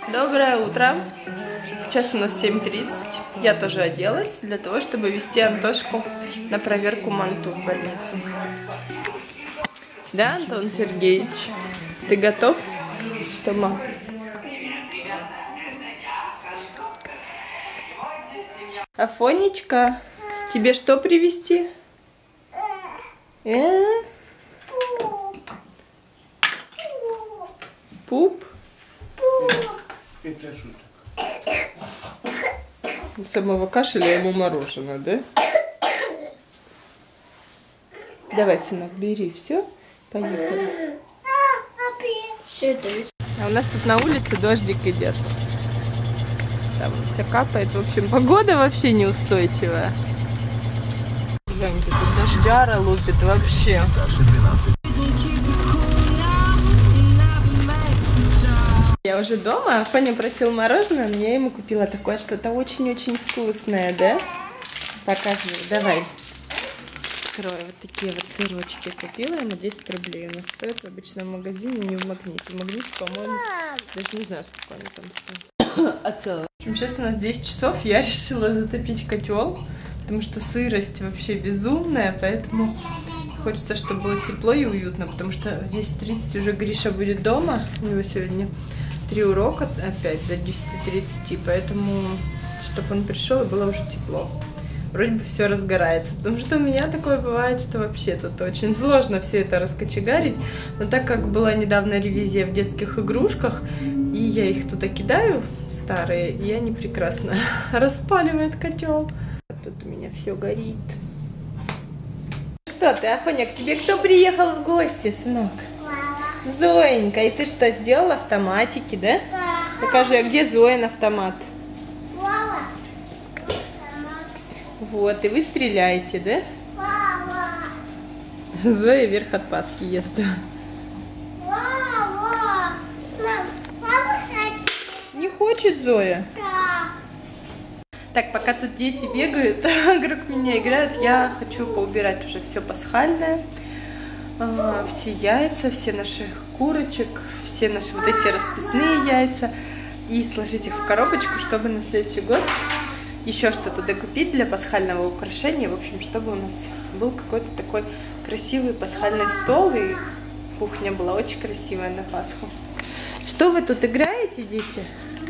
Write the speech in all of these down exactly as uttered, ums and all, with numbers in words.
Доброе утро! Сейчас у нас семь тридцать. Я тоже оделась для того, чтобы вести Антошку на проверку МАНТУ в больницу. Да, Антон Сергеевич? Ты готов? Что, мам? Афонечка, тебе что привезти? Э? Пуп? Самого кашеля ему мороженое, да? Давай, сынок, бери все. Поехали. А у нас тут на улице дождик идет. Там все капает. В общем, погода вообще неустойчивая. Гляньте, тут дождяра лупит вообще. Я уже дома, Фаня просил мороженое, но я ему купила такое что-то очень-очень вкусное, да? Покажи, давай. Открою, вот такие вот сырочки купила, ему десять рублей. У нас стоит обычно в магазине, не в Магните. В Магните, по-моему, даже не знаю, сколько они там стоят. А целое. В общем, сейчас у нас десять часов, я решила затопить котел, потому что сырость вообще безумная, поэтому хочется, чтобы было тепло и уютно, потому что в десять тридцать уже Гриша будет дома, у него сегодня три урока опять до десяти тридцати, поэтому, чтобы он пришел и было уже тепло. Вроде бы все разгорается, потому что у меня такое бывает, что вообще тут очень сложно все это раскочегарить, но так как была недавно ревизия в детских игрушках, и я их туда кидаю, старые, и они прекрасно распаливают котел. Тут у меня все горит. Что ты, Афоня, к тебе кто приехал в гости, сынок? Мама. Зоенька, и ты что, сделала автоматики, да? Да. Покажи, а где Зоин автомат? Мама. Вот, и вы стреляете, да? Мама. Зоя вверх от Пасхи ест. Мама. Мама. Не хочет Зоя? Да. Так, пока тут дети бегают, вокруг меня играют, я хочу поубирать уже все пасхальное, все яйца, все наши курочек, все наши вот эти расписные яйца, и сложить их в коробочку, чтобы на следующий год еще что-то докупить для пасхального украшения, в общем, чтобы у нас был какой-то такой красивый пасхальный стол, и кухня была очень красивая на Пасху. Что вы тут играете, дети?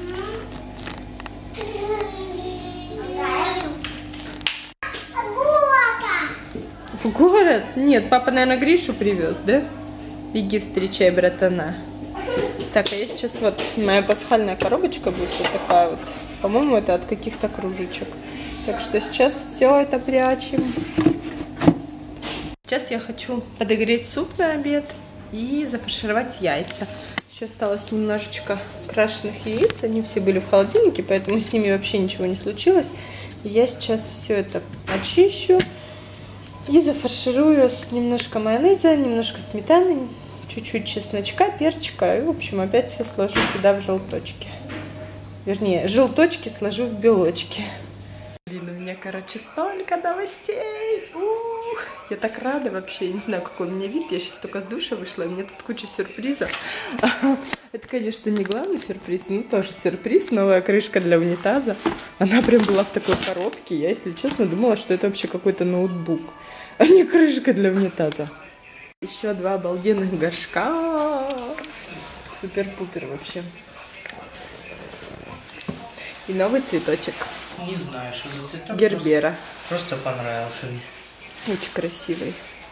В город? Нет, папа, наверное, Гришу привез, да? Беги, встречай братана. Так, а я сейчас вот, моя пасхальная коробочка будет вот такая вот. По-моему, это от каких-то кружечек. Так что сейчас все это прячем. Сейчас я хочу подогреть суп на обед и зафаршировать яйца. Еще осталось немножечко крашеных яиц. Они все были в холодильнике, поэтому с ними вообще ничего не случилось. И я сейчас все это очищу. И зафарширую с немножко майонеза, немножко сметаны, чуть-чуть чесночка, перчика. И, в общем, опять все сложу сюда в желточки. Вернее, желточки сложу в белочки. Блин, у меня, короче, столько новостей. Ух, я так рада вообще. Я не знаю, какой у меня вид. Я сейчас только с душа вышла, и у меня тут куча сюрпризов. Это, конечно, не главный сюрприз, но тоже сюрприз. Новая крышка для унитаза. Она прям была в такой коробке. Я, если честно, думала, что это вообще какой-то ноутбук, а не крышка для унитаза. Еще два обалденных горшка. Супер-пупер вообще. И новый цветочек. Не знаю, что за цветок. Гербера. Просто, просто понравился. Очень красивый.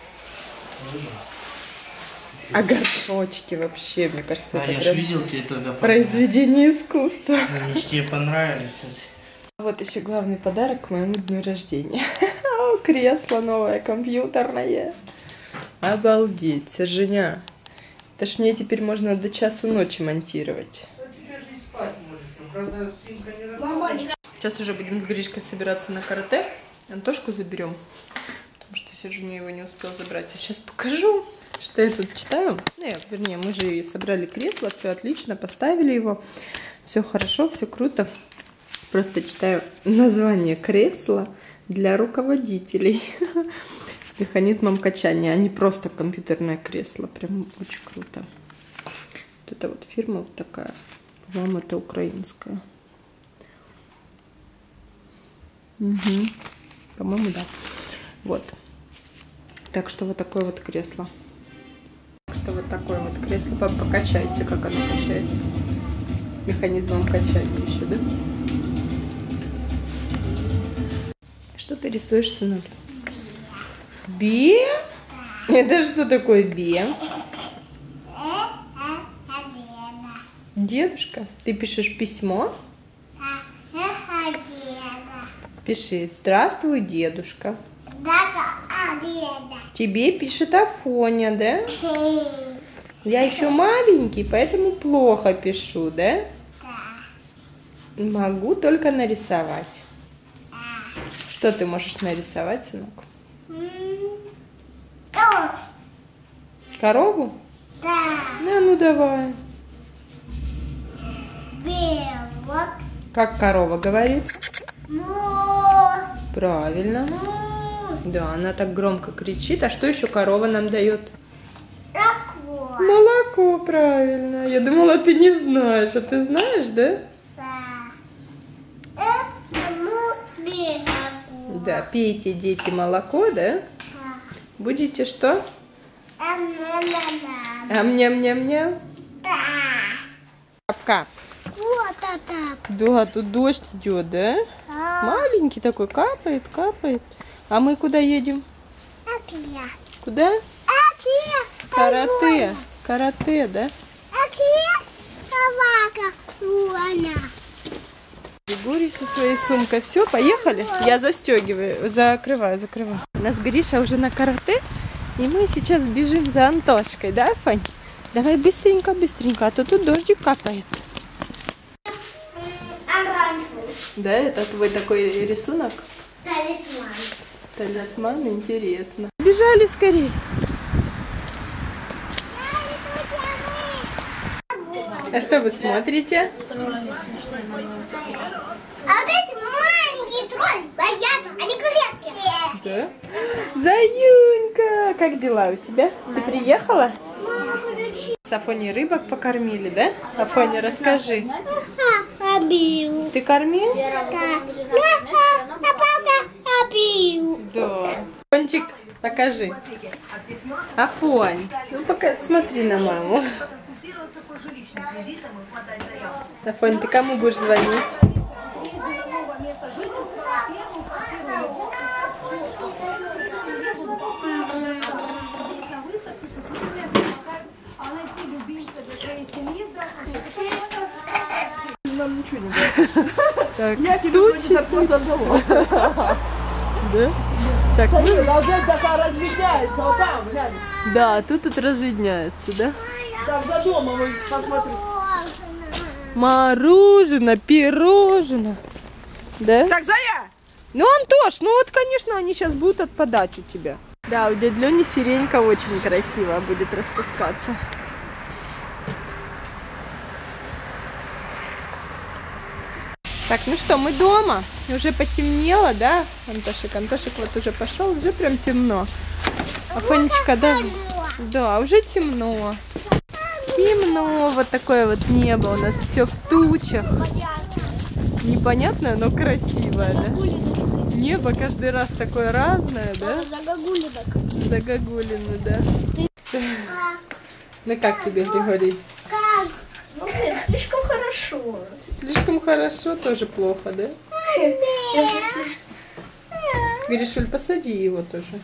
А горшочки вообще, мне кажется, а это я прям ж видел, тебе тогда произведение искусства. Они тебе понравились. Вот еще главный подарок к моему дню рождения. Кресло новое, компьютерное. Обалдеть, Серженя. Это ж мне теперь можно до часу ночи монтировать. Ну теперь же и спать можешь, но правда стринка не разбавляет. Сейчас уже будем с Гришкой собираться на карате. Антошку заберем, потому что Серженя его не успел забрать. А сейчас покажу, что я тут читаю. Нет, вернее, мы же и собрали кресло, все отлично, поставили его. Все хорошо, все круто. Просто читаю название кресла для руководителей с механизмом качания, а не просто компьютерное кресло. Прям очень круто. Вот это вот фирма вот такая. По-моему, это украинская. Угу. По-моему, да. Вот. Так что вот такое вот кресло. Так что вот такое вот кресло. Покачайся, как оно качается. С механизмом качания еще, да? Что ты рисуешь, сынок? Би? Это что такое би? Дедушка? Ты пишешь письмо? Пиши: здравствуй, дедушка. Тебе пишет Афоня, да? Я еще маленький, поэтому плохо пишу, да? Могу только нарисовать. Что ты можешь нарисовать, сынок? Корову? Да. А, ну давай. Белок. Как корова говорит? Му. Правильно. Му. Да, она так громко кричит. А что еще корова нам дает? Молоко. Молоко, правильно. Я думала, ты не знаешь. А ты знаешь, да? Да. Это молоко. Да, пейте, дети, молоко, да? Да. Будете что? Ам-ням-ням-ням. Ам-ням-ням-ням. Да. Кап-кап. Вот это. Да, тут дождь идет, да? А. Маленький такой, капает, капает. А мы куда едем? Акия. Куда? Акия. Карате. Карате, да? Акия. Собака. Луана. Григорий со своей сумкой. Все, поехали? Я застегиваю, закрываю, закрываю. У нас Гриша уже на карате, и мы сейчас бежим за Антошкой, да, Фань? Давай быстренько, быстренько, а то тут дождик капает. Оранжевый. Да, это твой такой рисунок? Талисман. Талисман, интересно. Бежали скорее. А что вы смотрите? А вот эти маленькие тролли боятся, они клетки. Да. Заюнька, как дела у тебя? Ты приехала? С Афоней рыбок покормили, да? Афоня, расскажи. Обил. Ты кормил? Да. А папа обил. Да. Афончик, покажи. Афонь, ну пока смотри на маму. Афонь, ты кому будешь звонить? Нам ничего не дает. Так, Я тебе не зарплату отдавала. да? Так, ну, А вот это такая разведяется, вот там, глянь. да, тут тут разведняется, да? Там за домом, вы посмотри. Мороженое, пирожное. Да? Так, Зая! Ну, Антош, ну вот, конечно, они сейчас будут отпадать у тебя. Да, у дяди Лёни сиренька очень красиво будет распускаться. Так, ну что, мы дома. Уже потемнело, да, Антошек? Антошек вот уже пошел, уже прям темно. Афонечка, да? Да, уже темно. Темно, вот такое вот небо у нас все в тучах. Непонятное, но красивое, да? Небо каждый раз такое разное, да? Загогулины, да. Ну как тебе, Григорий? Как? Ну, блин, слишком хорошо. Слишком хорошо, тоже плохо, да? Если слишком... Гришуль, посади его тоже.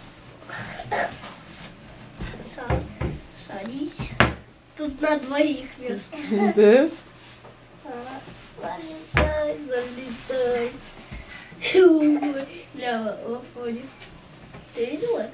Садись. Тут на двоих место. Да? Залетай, залетай. Ой, бля, в Афоне. Ты видела?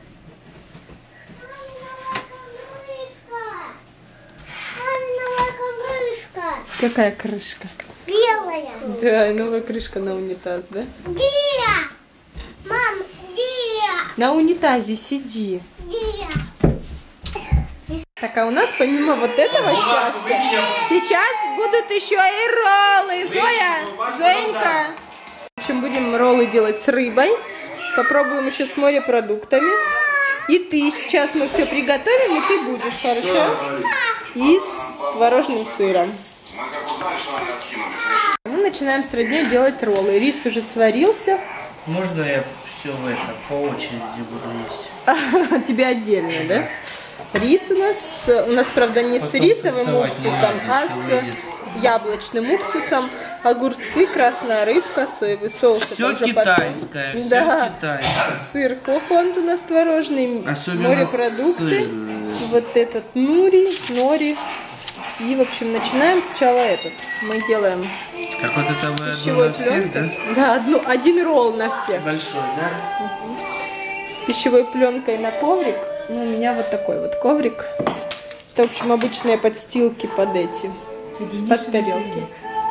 Какая крышка? Белая. Да, новая крышка на унитаз, да? Где? Мам, где? На унитазе сиди. Где? Так, а у нас помимо вот этого счастья, сейчас будут еще и роллы. Зоя, Зоенька. В общем, будем роллы делать с рыбой. Попробуем еще с морепродуктами. И ты сейчас мы все приготовим, и ты будешь, хорошо? И с творожным сыром. Мы начинаем с родней делать роллы. Рис уже сварился. Можно я все в это по очереди буду есть? Тебе отдельно, да? Рис у нас, у нас, правда, не Потом с рисовым прессовать не уксусом, надо, а если с выйдет. яблочным уксусом. Огурцы, красная рыбка, соевый соус. Все это уже китайское, потом. все Да. китайское. Сыр Хохланд у нас творожный, Особенно морепродукты, сыр. вот этот нури, нори. И, в общем, начинаем сначала этот. Мы делаем Как вот это вы одно пищевой на всех, да? пленкой. Да, одну, один ролл на всех. Большой, да? Пищевой пленкой на коврик. Ну, у меня вот такой вот коврик. Это, в общем, обычные подстилки под эти, под тарелки.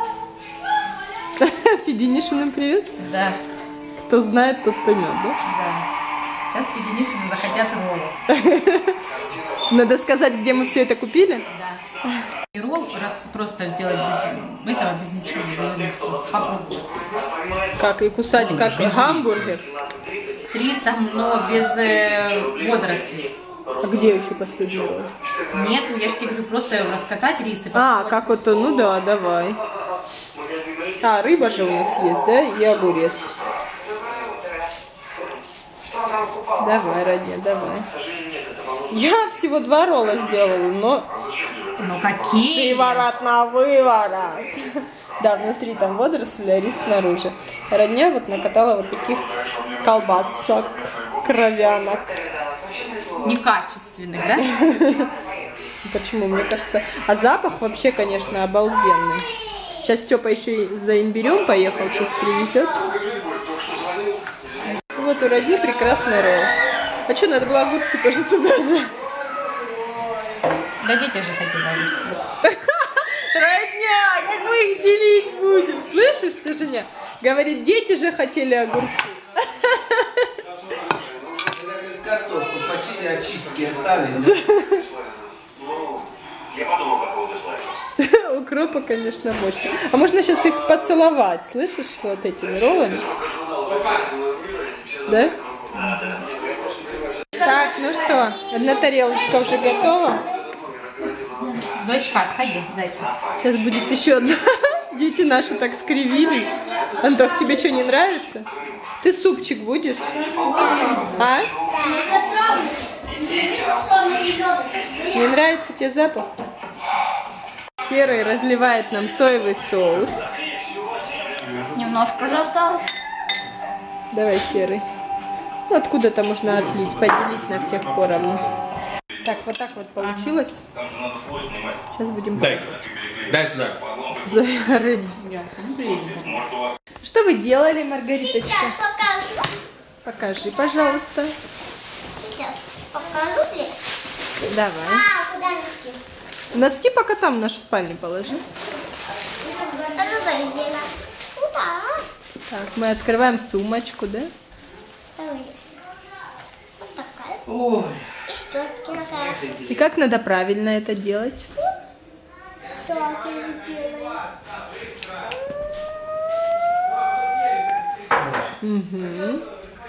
Фединишиным привет? Да, Кто знает, тот поймет, да? да. Сейчас Фединишины захотят роллов. Надо сказать, где мы все это купили? Да. И ролл раз просто сделать без этого, без ничего. Попробуй. Как и кусать, как гамбургер. С рисом, но без э, водорослей. А где еще последний ролл? Нету, я же тебе говорю, просто раскатать рис и А, попробовать. как вот то, ну да, давай. А, рыба же у нас есть, да? И огурец. Давай, родня, давай. Я всего два ролла сделала, но Ну какие? шиворот на выворот. Да, внутри там водоросли, а рис снаружи. Родня вот накатала вот таких колбасок, кровянок. Некачественных, да? Почему? Мне кажется... А запах вообще, конечно, обалденный. Сейчас Степа еще и за имбирем поехал, сейчас привезет. Вот у родни прекрасный ролл. А что, надо было огурцы тоже туда же? Да дети же хотели огурцы. Родня, как мы их делить будем? Слышишь, Сашуня? Говорит, дети же хотели огурцы. Картошку почти очистки оставили, да? Укропа, конечно, мощно. А можно сейчас их поцеловать, слышишь, вот этими роллами? Да? Так, ну что, одна тарелочка уже готова. Зайчка, отходи, зайчка. Сейчас будет еще одна. Дети наши так скривились. Антох, тебе что, не нравится? Ты супчик будешь? А? Не нравится тебе запах? Серый разливает нам соевый соус. Немножко же осталось. Давай, Серый. Ну, откуда-то можно отлить, поделить на всех поровну. Так, вот так вот получилось. Сейчас будем... Дай, дай сюда. За рыбу. Что вы делали, Маргариточка? Сейчас покажу. Покажи, пожалуйста. Сейчас покажу ли? Давай. А, куда носки? Носки пока там в нашу спальню положи. А туда сделала. Куда? Так, мы открываем сумочку, да? Давай. Вот такая. Ой. И что такая? И как надо правильно это делать? Так, я делаю. Угу.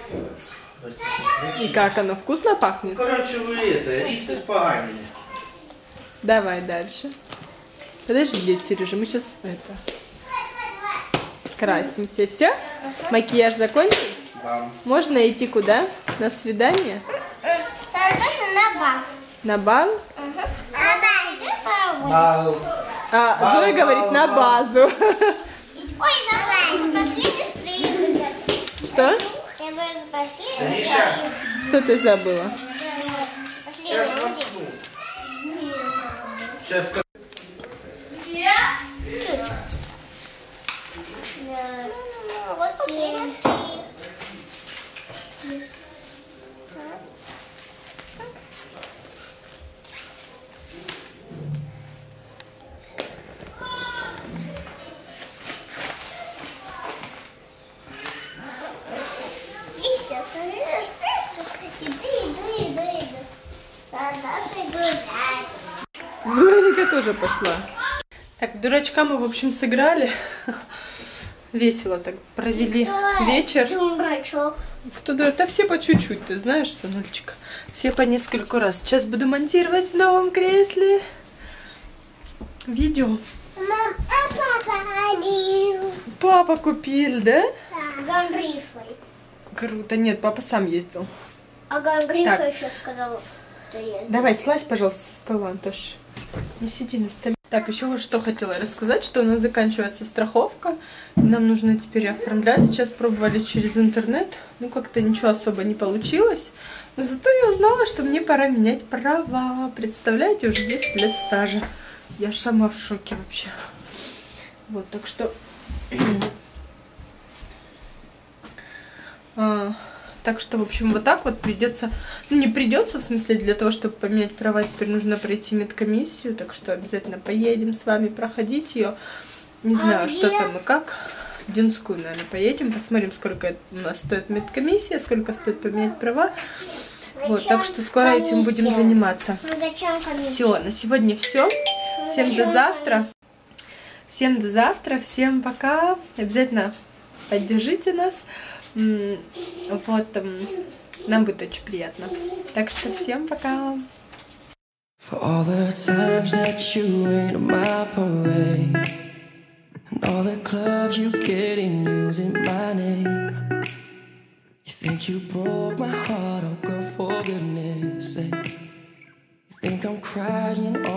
И как оно вкусно пахнет? Короче, вы это, рис испоганили. Давай дальше. Подожди, Сережа, мы сейчас это красимся. Все? Макияж закончен? Да. Можно идти куда? На свидание? Сантоша на бал. На бал? Угу. А дальше паровоз. Бал. А Бал, Зоя говорит бал, на бал. базу. Ой, давай, последний штрих. Что? Я бы последний Риша. штрих. Что ты забыла? Последний вот здесь. Сейчас как... Чуть-чуть. Да. Вот последний штрих. И сейчас следующий штрих. Иду, иду, иду, иду. Да, Даша гулять. Зоенька тоже пошла. Так, дурачка мы, в общем, сыграли. Весело так провели вечер. Дурачок. Кто дурак? Да все по чуть-чуть, ты знаешь, сыночка. Все по нескольку раз. Сейчас буду монтировать в новом кресле видео. Мам, а Подарил. Папа купил, да? Да. Гангрифой. Круто. Нет, папа сам ездил. А Гангриха Так. еще сказала, что есть. Давай, слазь, пожалуйста, со стола, Антош. Не сиди на столе. Так, еще что хотела рассказать, что у нас заканчивается страховка. Нам нужно теперь оформлять. Сейчас пробовали через интернет. Ну, как-то ничего особо не получилось. Но зато я узнала, что мне пора менять права. Представляете, уже десять лет стажа. Я сама в шоке вообще. Вот, так что... а, так что, в общем, вот так вот придется... Ну, не придется, в смысле, для того, чтобы поменять права, теперь нужно пройти медкомиссию. Так что обязательно поедем с вами проходить ее. Не знаю, А что где? там и как. В Динскую, наверное, поедем. Посмотрим, сколько у нас стоит медкомиссия, сколько стоит поменять права. Вот, так что скоро этим будем комиссия? заниматься. Ну зачем комиссия? Все, на сегодня все. Всем до зачем завтра. Всем до завтра. Всем пока. Обязательно поддержите нас. М, Вот, м, нам будет очень приятно. Так что всем пока. For all the times that you rain on my parade, and all the clubs you get in using my name. You think you broke my heart, oh girl, for goodness sake. You think I'm crying